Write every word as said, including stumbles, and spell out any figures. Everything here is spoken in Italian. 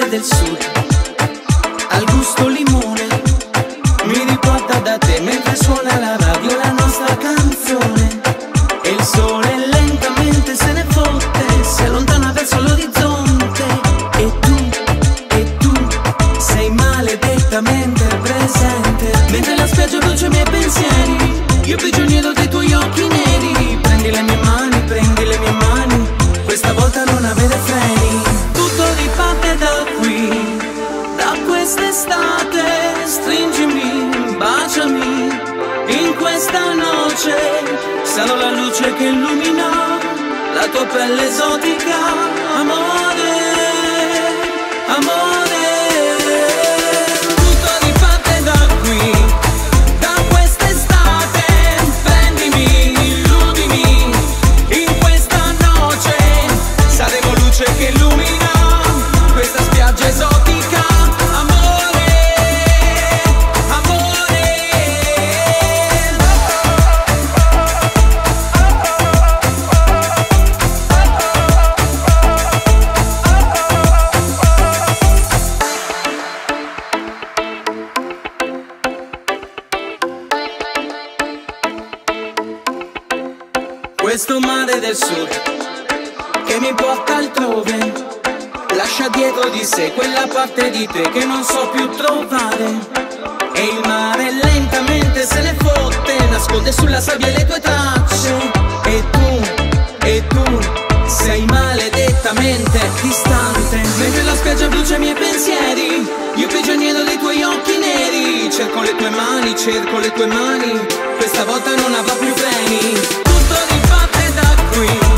mare del sud, al gusto limone, mi riporta da te mentre suona la radio la nostra canzone. E il sole lentamente se ne fotte, si allontana verso l'orizzonte. E tu, e tu, sei maledettamente presente, mentre la spiaggia brucia i miei pensieri, io prigioniero dei tuoi occhi neri. Prendi le mie mani, prendi le mie mani, questa volta non avere freni. Tutto riparte da qui, da quest'estate. Stringimi, baciami, in questa noce sarò la luce che illumina la tua pelle esotica. Amore, amore. Tutto riparte da qui, da quest'estate. Prendimi, illudimi, in questa noce saremo luce che illumina questa spiaggia esotica. Amore, amore. Questo mare del sud che mi porta altrove, lascia dietro di sé quella parte di te che non so più trovare. E il mare lentamente se ne fotte, nasconde sulla sabbia le tue tracce. E tu, e tu, sei maledettamente distante, mentre la spiaggia brucia i miei pensieri, io prigioniero dei tuoi occhi neri. Cerco le tue mani, cerco le tue mani, questa volta non avrò più freni. Tutto riparte da qui,